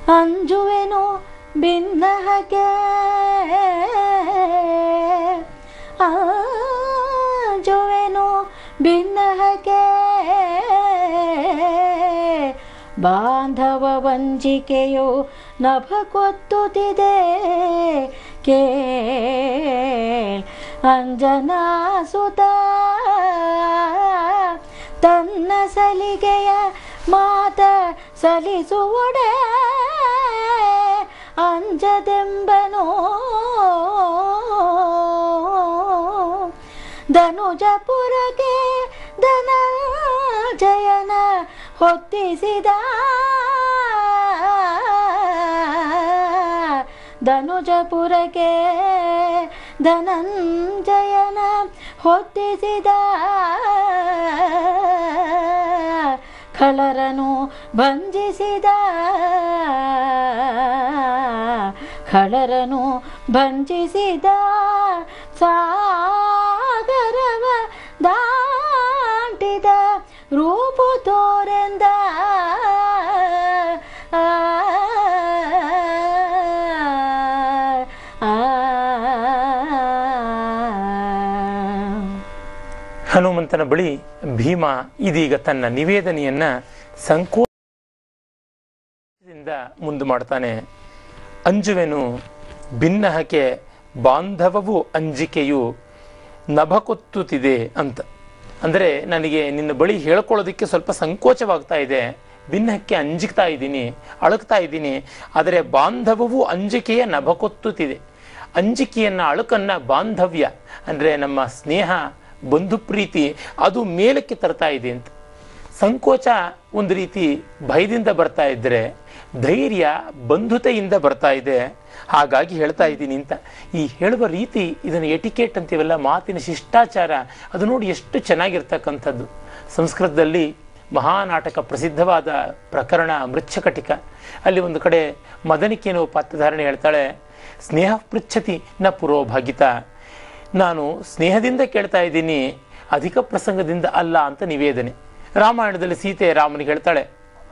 ಅಂಜುವೆನು ಭಿನ್ನಹಕ್ಕೆ ಅಂಜುವೆನು ಭಿನ್ನಹಕ್ಕೆ ಬಾಂಧವ ವಂಚಿಕೆಯು ನಭ ಕೊತ್ತುತ್ತಿದೆ ಕೇಳ್ ಅಂಜನಾ ಸುತ ತನ್ನ ಸಲಿಗೆಯ ಮಾತ ಸಲಿಸುವಡೆ ಅಂಜದೆಂಬನೋ ಧನುಜಪುರಕ್ಕೆ ಧನಂಜಯನ ಹೊತ್ತಿಸಿದ ಧನುಜಪುರಕ್ಕೆ ಧನಂಜಯನ ಹೊತ್ತಿಸಿದ ಖಳರನು ಭಂಜಿಸಿದ ಖಳರನು ಭಂಜಿಸಿದ ಸಾಗರವ ದಾಟಿದ ರೂಪು ತೋರೆಂದ ಹನುಮಂತನ ಬಳಿ ಭೀಮ ಇದೀಗ ತನ್ನ ನಿವೇದನೆಯನ್ನ ಸಂಕೋಚದಿಂದ ಮುಂದೆ ಮಾಡ್ತಾನೆ. ಅಂಜುವೆನು ಭಿನ್ನಹಕ್ಕೆ ಬಾಂಧವವು ಅಂಜಿಕೆಯು ನಭಕೊತ್ತುತ್ತಿದೆ ಅಂತ. ಅಂದರೆ ನನಗೆ ನಿನ್ನ ಬಳಿ ಹೇಳ್ಕೊಳ್ಳೋದಕ್ಕೆ ಸ್ವಲ್ಪ ಸಂಕೋಚವಾಗ್ತಾ ಇದೆ, ಭಿನ್ನಹಕ್ಕೆ ಅಂಜಿಕ್ತಾ ಇದ್ದೀನಿ, ಅಳುಕ್ತಾ ಇದ್ದೀನಿ. ಆದರೆ ಬಾಂಧವವು ಅಂಜಿಕೆಯ ನಭಕೊತ್ತುತ್ತಿದೆ. ಅಂಜಿಕೆಯನ್ನು ಅಳುಕನ್ನು ಬಾಂಧವ್ಯ ಅಂದರೆ ನಮ್ಮ ಸ್ನೇಹ ಬಂಧು ಪ್ರೀತಿ ಅದು ಮೇಲಕ್ಕೆ ತರ್ತಾ ಇದೆ ಅಂತ. ಸಂಕೋಚ ಒಂದು ರೀತಿ ಭಯದಿಂದ ಬರ್ತಾ ಇದ್ದರೆ ಧೈರ್ಯ ಬಂಧುತೆಯಿಂದ ಬರ್ತಾ ಇದೆ. ಹಾಗಾಗಿ ಹೇಳ್ತಾ ಇದ್ದೀನಿ ಅಂತ ಈ ಹೇಳುವ ರೀತಿ, ಇದನ್ನು ಎಟಿಕೇಟ್ ಅಂತೀವಲ್ಲ, ಮಾತಿನ ಶಿಷ್ಟಾಚಾರ, ಅದು ನೋಡಿ ಎಷ್ಟು ಚೆನ್ನಾಗಿರ್ತಕ್ಕಂಥದ್ದು. ಸಂಸ್ಕೃತದಲ್ಲಿ ಮಹಾನಾಟಕ ಪ್ರಸಿದ್ಧವಾದ ಪ್ರಕರಣ ಮೃಚ್ಛಕಟಿಕ. ಅಲ್ಲಿ ಒಂದು ಕಡೆ ಮದನಿಕೆಯನ್ನು ಪಾತ್ರಧಾರಣೆ ಹೇಳ್ತಾಳೆ, ಸ್ನೇಹ ಪೃಚ್ಛತಿ ನ ಪುರೋಭಾಗಿತ. ನಾನು ಸ್ನೇಹದಿಂದ ಕೇಳ್ತಾ ಇದ್ದೀನಿ, ಅಧಿಕ ಪ್ರಸಂಗದಿಂದ ಅಲ್ಲ ಅಂತ ನಿವೇದನೆ. ರಾಮಾಯಣದಲ್ಲಿ ಸೀತೆ ರಾಮನಿಗೆ ಹೇಳ್ತಾಳೆ,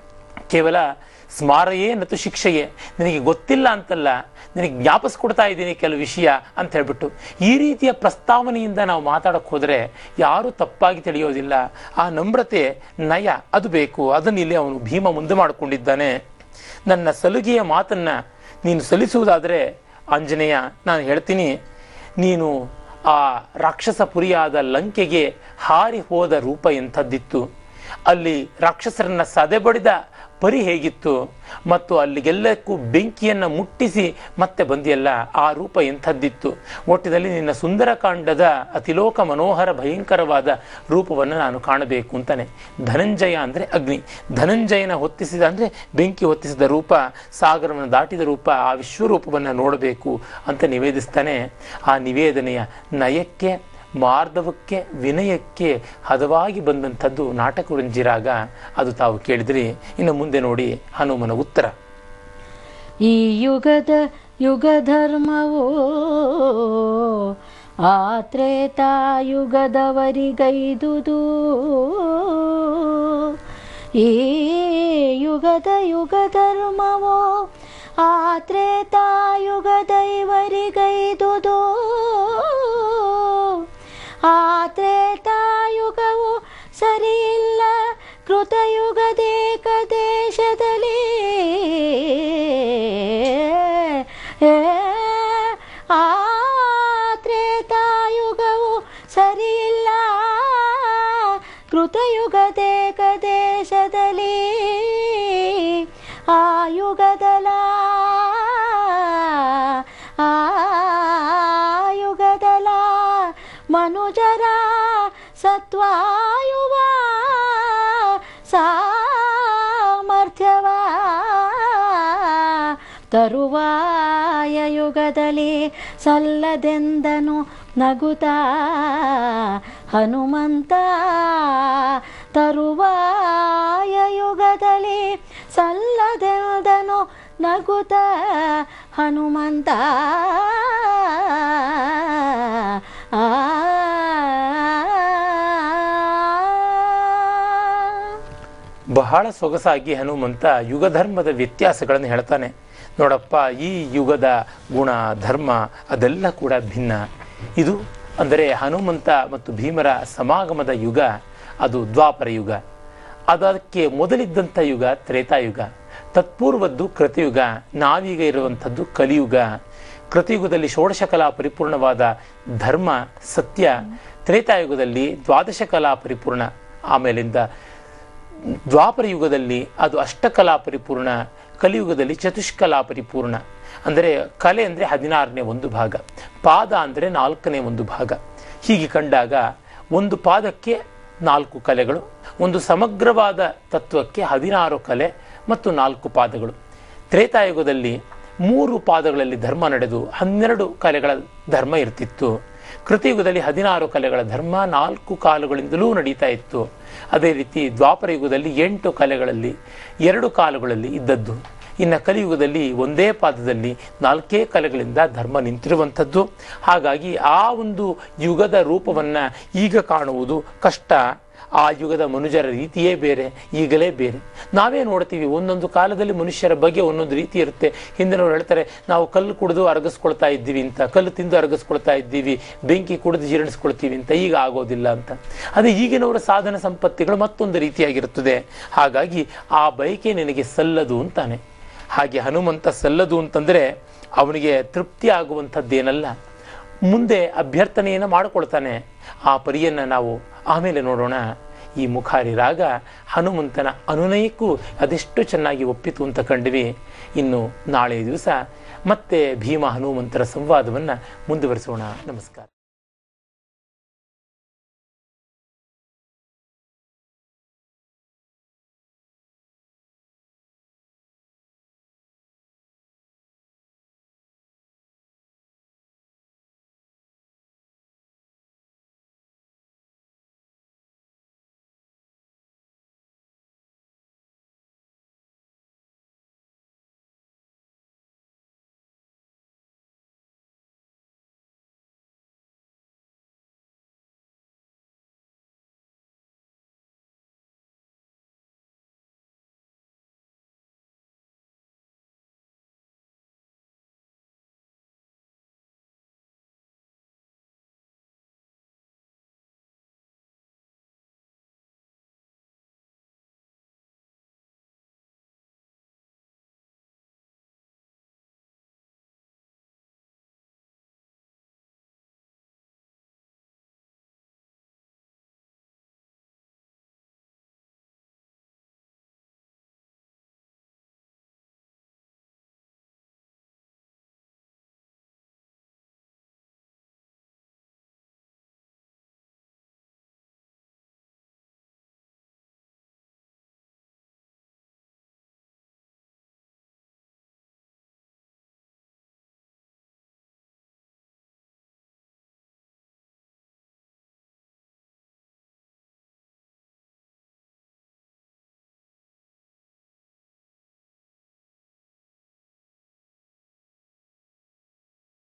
ಕೇವಲ ಸ್ಮಾರಯೇ ನತು ಶಿಕ್ಷೆಯೇ, ನಿನಗೆ ಗೊತ್ತಿಲ್ಲ ಅಂತಲ್ಲ, ನಿನಗೆ ಜ್ಞಾಪಿಸ್ಕೊಡ್ತಾ ಇದ್ದೀನಿ ಕೆಲವು ವಿಷಯ ಅಂತ ಹೇಳ್ಬಿಟ್ಟು. ಈ ರೀತಿಯ ಪ್ರಸ್ತಾವನೆಯಿಂದ ನಾವು ಮಾತಾಡೋಕ್ಕೆ ಹೋದರೆ ಯಾರೂ ತಪ್ಪಾಗಿ ತಿಳಿಯೋದಿಲ್ಲ. ಆ ನಮ್ರತೆ ನಯ ಅದು ಬೇಕು. ಅದನ್ನು ಇಲ್ಲಿ ಅವನು ಭೀಮ ಮುಂದೆ ಮಾಡಿಕೊಂಡಿದ್ದಾನೆ. ನನ್ನ ಸಲುಗೆಯ ಮಾತನ್ನು ನೀನು ಸಲ್ಲಿಸುವುದಾದರೆ ಆಂಜನೇಯ, ನಾನು ಹೇಳ್ತೀನಿ, ನೀನು ಆ ರಾಕ್ಷಸ ಪುರಿಯಾದ ಲಂಕೆಗೆ ಹಾರಿ ಹೋದ ರೂಪ ಎಂಥದ್ದಿತ್ತು, ಅಲ್ಲಿ ರಾಕ್ಷಸರನ್ನ ಸದೆಬಡಿದ ಪರಿ ಹೇಗಿತ್ತು, ಮತ್ತು ಅಲ್ಲಿಗೆಲ್ಲಕ್ಕೂ ಬೆಂಕಿಯನ್ನು ಮುಟ್ಟಿಸಿ ಮತ್ತೆ ಬಂದಿಯಲ್ಲ ಆ ರೂಪ ಎಂಥದ್ದಿತ್ತು. ಒಟ್ಟಿನಲ್ಲಿ ನಿನ್ನ ಸುಂದರಕಾಂಡದ ಅತಿಲೋಕ ಮನೋಹರ ಭಯಂಕರವಾದ ರೂಪವನ್ನು ನಾನು ಕಾಣಬೇಕು ಅಂತಾನೆ. ಧನಂಜಯ ಅಂದರೆ ಅಗ್ನಿ, ಧನಂಜಯನ ಹೊತ್ತಿಸಿದ ಅಂದರೆ ಬೆಂಕಿ ಹೊತ್ತಿಸಿದ ರೂಪ, ಸಾಗರವನ್ನು ದಾಟಿದ ರೂಪ, ಆ ವಿಶ್ವರೂಪವನ್ನು ನೋಡಬೇಕು ಅಂತ ನಿವೇದಿಸ್ತಾನೆ. ಆ ನಿವೇದನೆಯ ನಯಕ್ಕೆ, ಮಾರ್ಧವಕ್ಕೆ, ವಿನಯಕ್ಕೆ ಹದವಾಗಿ ಬಂದಂಥದ್ದು ನಾಟಕರಂಜಿರಾಗ. ಅದು ತಾವು ಕೇಳಿದ್ರಿ. ಇನ್ನು ಮುಂದೆ ನೋಡಿ ಹನುಮನ ಉತ್ತರ. ಈ ಯುಗದ ಯುಗ ಧರ್ಮವೋ ಆ ತ್ರೇತಾಯುಗದವರಿಗೈದುದು, ಈ ಯುಗದ ಯುಗ ಧರ್ಮವೋ ಆ ತ್ರೇತಾಯುಗದೈವರಿಗೈದುದು, ಆ ತ್ರೇತಾಯುಗವು ಸರಿಯಿಲ್ಲ ಕೃತಯುಗದೇಕ ದೇಶದಲ್ಲಿ, ಆ ತ್ರೇತಾಯುಗವು ಸರಿಯಿಲ್ಲ ಕೃತಯುಗದೇಕ ದೇಶದಲ್ಲಿ, ಆ ಯುಗದಲ ಮನುಜರ ಸತ್ವಾಯುವ ಸಾಮರ್ಥ್ಯವ ತರುವಾಯ ಯುಗದಲ್ಲಿ ಸಲ್ಲದೆಂದನು ನಗುತ್ತಾ ಹನುಮಂತ, ತರುವಾಯ ಯುಗದಲ್ಲಿ ಸಲ್ಲದೆಂದನು ನಗುತ್ತಾ ಹನುಮಂತ. ಬಹಳ ಸೊಗಸಾಗಿ ಹನುಮಂತ ಯುಗಧರ್ಮದ ವ್ಯತ್ಯಾಸಗಳನ್ನು ಹೇಳ್ತಾನೆ. ನೋಡಪ್ಪ, ಈ ಯುಗದ ಗುಣ ಧರ್ಮ ಅದೆಲ್ಲ ಕೂಡ ಭಿನ್ನ. ಇದು ಅಂದರೆ ಹನುಮಂತ ಮತ್ತು ಭೀಮರ ಸಮಾಗಮದ ಯುಗ ಅದು ದ್ವಾಪರ ಯುಗ. ಅದಕ್ಕೆ ಮೊದಲಿದ್ದಂಥ ಯುಗ ತ್ರೇತಾಯುಗ, ತತ್ಪೂರ್ವದ್ದು ಕೃತಯುಗ, ನಾವೀಗ ಇರುವಂಥದ್ದು ಕಲಿಯುಗ. ಕೃತಯುಗದಲ್ಲಿ ಷೋಡಶ ಕಲಾ ಪರಿಪೂರ್ಣವಾದ ಧರ್ಮ ಸತ್ಯ, ತ್ರೇತಾಯುಗದಲ್ಲಿ ದ್ವಾದಶ ಕಲಾ ಪರಿಪೂರ್ಣ, ಆಮೇಲಿಂದ ದ್ವಾಪರ ಯುಗದಲ್ಲಿ ಅದು ಅಷ್ಟಕಲಾ ಪರಿಪೂರ್ಣ, ಕಲಿಯುಗದಲ್ಲಿ ಚತುಷ್ಕಲಾ ಪರಿಪೂರ್ಣ. ಅಂದರೆ ಕಲೆ ಅಂದರೆ 16ನೇ ಒಂದು ಭಾಗ, ಪಾದ ಅಂದರೆ 4ನೇ ಒಂದು ಭಾಗ. ಹೀಗೆ ಕಂಡಾಗ ಒಂದು ಪಾದಕ್ಕೆ 4 ಕಲೆಗಳು, ಒಂದು ಸಮಗ್ರವಾದ ತತ್ವಕ್ಕೆ 16 ಕಲೆ ಮತ್ತು 4 ಪಾದಗಳು. ತ್ರೇತಾಯುಗದಲ್ಲಿ 3 ಪಾದಗಳಲ್ಲಿ ಧರ್ಮ ನಡೆದು 12 ಕಲೆಗಳ ಧರ್ಮ ಇರ್ತಿತ್ತು. ಕೃತಯುಗದಲ್ಲಿ 16 ಕಲೆಗಳ ಧರ್ಮ 4 ಕಾಲುಗಳಿಂದಲೂ ನಡೀತಾ ಇತ್ತು. ಅದೇ ರೀತಿ ದ್ವಾಪರ ಯುಗದಲ್ಲಿ 8 ಕಲೆಗಳಲ್ಲಿ 2 ಕಾಲುಗಳಲ್ಲಿ ಇದ್ದದ್ದು. ಇನ್ನು ಕಲಿಯುಗದಲ್ಲಿ ಒಂದೇ ಪಾದದಲ್ಲಿ 4 ಕಲೆಗಳಿಂದ ಧರ್ಮ ನಿಂತಿರುವಂಥದ್ದು. ಹಾಗಾಗಿ ಆ ಒಂದು ಯುಗದ ರೂಪವನ್ನು ಈಗ ಕಾಣುವುದು ಕಷ್ಟ. ಆ ಯುಗದ ಮನುಜರ ರೀತಿಯೇ ಬೇರೆ, ಈಗಲೇ ಬೇರೆ. ನಾವೇ ನೋಡ್ತೀವಿ, ಒಂದೊಂದು ಕಾಲದಲ್ಲಿ ಮನುಷ್ಯರ ಬಗ್ಗೆ ಒಂದೊಂದು ರೀತಿ ಇರುತ್ತೆ. ಹಿಂದಿನವ್ರು ಹೇಳ್ತಾರೆ, ನಾವು ಕಲ್ಲು ಕುಡಿದು ಅರಗಿಸ್ಕೊಳ್ತಾ ಇದ್ದೀವಿ ಅಂತ, ಕಲ್ಲು ತಿಂದು ಅರಗಿಸ್ಕೊಳ್ತಾ ಇದ್ದೀವಿ, ಬೆಂಕಿ ಕುಡಿದು ಜೀರ್ಣಿಸ್ಕೊಳ್ತೀವಿ ಅಂತ. ಈಗ ಆಗೋದಿಲ್ಲ ಅಂತ. ಅದೇ ಈಗಿನವರ ಸಾಧನ ಸಂಪತ್ತಿಗಳು ಮತ್ತೊಂದು ರೀತಿಯಾಗಿರುತ್ತದೆ. ಹಾಗಾಗಿ ಆ ಬಯಕೆ ನಿನಗೆ ಸಲ್ಲದು ಅಂತಾನೆ. ಹಾಗೆ ಹನುಮಂತ ಸಲ್ಲದು ಅಂತಂದರೆ ಅವನಿಗೆ ತೃಪ್ತಿ ಆಗುವಂಥದ್ದೇನಲ್ಲ. ಮುಂದೆ ಅಭ್ಯರ್ಥನೆಯನ್ನು ಮಾಡಿಕೊಳ್ತಾನೆ. ಆ ಪರಿಯನ್ನು ನಾವು ಆಮೇಲೆ ನೋಡೋಣ. ಈ ಮುಖಾರಿ ರಾಗ ಹನುಮಂತನ ಅನುನಯಕ್ಕೂ ಅದೆಷ್ಟು ಚೆನ್ನಾಗಿ ಒಪ್ಪಿತು ಅಂತ ಕಂಡ್ವಿ. ಇನ್ನು ನಾಳೆ ದಿವಸ ಮತ್ತೆ ಭೀಮ ಹನುಮಂತರ ಸಂವಾದವನ್ನು ಮುಂದುವರಿಸೋಣ. ನಮಸ್ಕಾರ.